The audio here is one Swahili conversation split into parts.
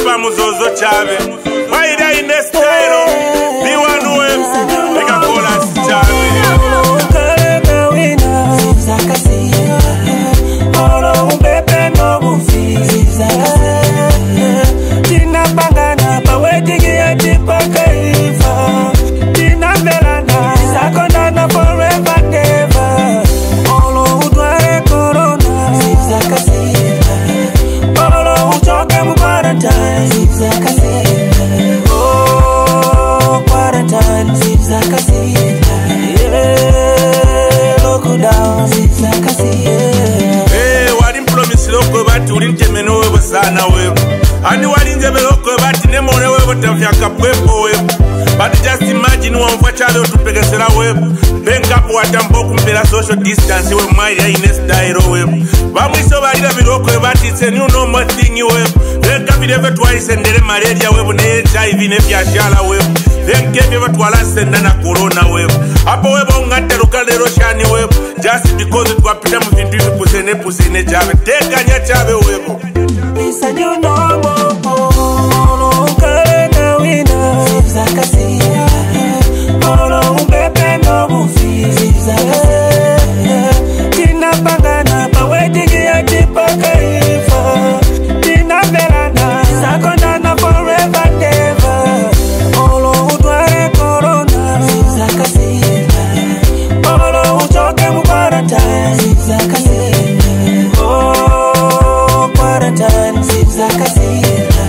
ba muzozo chabe Maida in the style B1 Waves Nigga cola chabe Olo pepe no bufi Tina bangana pa wetigi ya tipa kaifa Tina belana Sakona na forever never Olo udware corona Olo uchoke mu quarantine Oh quarantine Yeah look down Loko bati ulintemeno wewe sana wewe Andi walinjebe loko bati nemone wewe tafyaka pwepo wewe But just imagine wamfwa chale utupegesera wewe Benkapu watamboku mpela social distance wewe Mwari ya ines dairo wewe Wamwiso balila biloko bati it's a new normal thing wewe Benkapu ileve tuwaisendele malaria wewe Ne HIV nefiashala wewe Benkevi watuwala senda na corona wewe Hapo wewe ungate lukale roshani wewe Just because tuwapita mvindu pusene chabe Teka nya chabe wewe It's a new normal Olo kare na wina Zakasi Olo umbepe no bufi Tina bangana pa wetigi ya tipa kaifa Tina belana Sakona na forever never Olo udware corona Zakasi Olo uchoke mu quarantine Oh quarantine Zakasi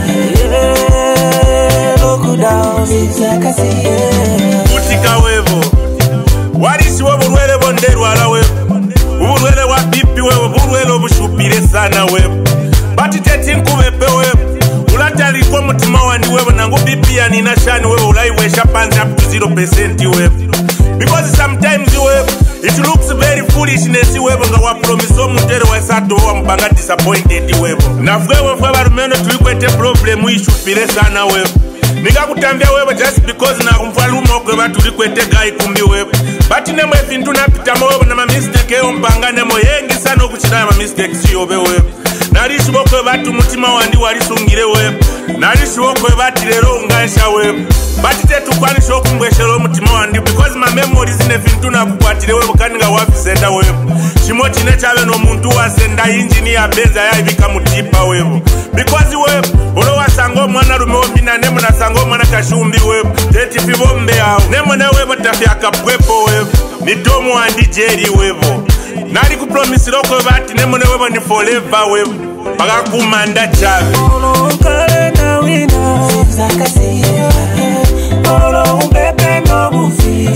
look down Zakasi Utika wevo Warisi wevo urwele bonderu ala wevo Urwele wa bipi wevo Urwele obushupire sana wevo Bati teti nkuwepe wevo Ulatari kwa mutima wandi wevo Nangu bipi ya nina shani wevo Ulaiwesha panzi up to 0% wevo Because sometimes wevo It looks very foolishness wevo Nga wapromise omutere wa sato wa mbanga disappointed wevo Nafwewe fwe barumeno tulikwete problem Ishupire sana wevo Nika kutambia wewe just because na kumfalumo okwe batu likwete gai kumbi wewe Bati nemo efintu na pitamo wewe na ma mistake eo mpanga nemo yengi sana ukuchina ma mistake siyobe wewe Narishi wokwe batu mutima wandi walisungire wewe Narishi wokwe bati lero ungaisha wewe Bati tetu kwani shoku mweshelo mutima wandi Because ma memories ne fintu na kukwatile wewe Kaninga wafisenda wewe Shimo chine chawe no muntu wa senda injini ya beza ya ibika mutipa wewe Because wewe Olo wa sango mwana rumeo mina nemo na sango mwana kashumbi wewe Teti fibombe yao Nemo na wewe tafyaka pwepo wewe Nitomu wandi jeri wewe Nari kupromise loko bati nemo na wewe ni forever wewe Paka kumanda chave Olo kare na wina Zakasi Olo umbepe no bufi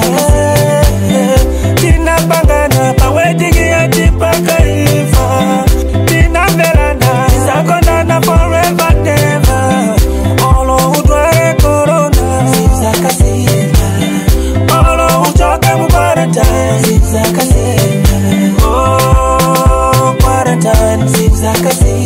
Tina bangana pa wetigi ya tipa kaifa Tina belana Sakona na forever never Olo udware corona Zakasi Olo uchoke mu quarantine Zakasi Oh quarantine Zakasi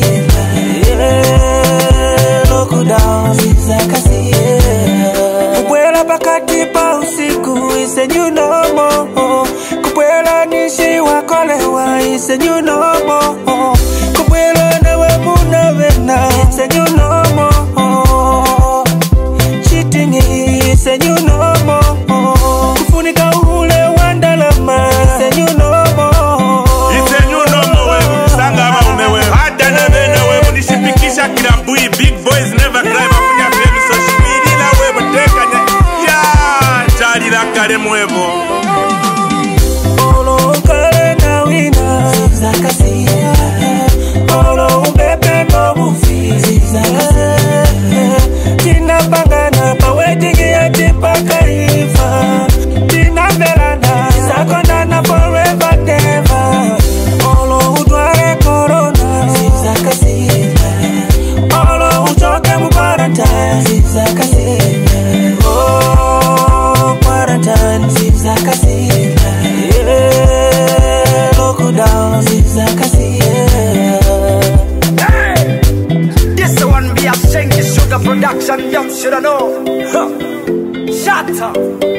look down Zakasi Kukwela pakati pa usiku It's a new normal Kukwela nishi wakolewa It's a new normal Kukwela na wamuna vena It's a new normal Cheating It's a new normal Kufunika ule wandalama It's a new normal It's a new normal wewe Sanga ama umewe Hada na vena wewe Nishipikisha kila mbui Big boys never cry Mafunya femi so shibirila wewe Teka nye Ya Chari la kare mwevo Olo kare na wina Zakasi Olo umbepe no bufi Tina bangana pa wetigi ya tipa kaifa Tina belana Sakona na forever never Olo udware corona Zakasi Olo uchoke mu quarantine Zakasi Oh quarantine Zakasi look down Zakasi Hey, this one be a Shenki Sugar production, you shoulda know. Shut up.